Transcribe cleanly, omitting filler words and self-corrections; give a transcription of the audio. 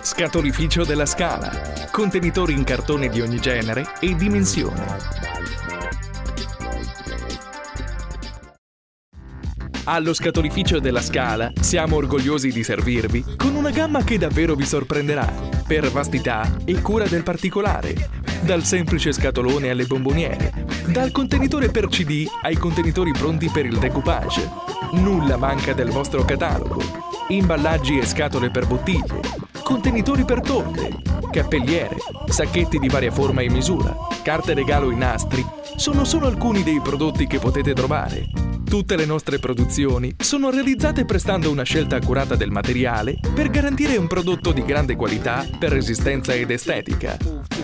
Scatolificio della Scala. Contenitori in cartone di ogni genere e dimensione. Allo Scatolificio della Scala siamo orgogliosi di servirvi con una gamma che davvero vi sorprenderà, per vastità e cura del particolare. Dal semplice scatolone alle bomboniere, dal contenitore per CD ai contenitori pronti per il decoupage. Nulla manca del vostro catalogo. Imballaggi e scatole per bottiglie, contenitori per torte, cappelliere, sacchetti di varia forma e misura, carte regalo in nastri, sono solo alcuni dei prodotti che potete trovare. Tutte le nostre produzioni sono realizzate prestando una scelta accurata del materiale per garantire un prodotto di grande qualità per resistenza ed estetica.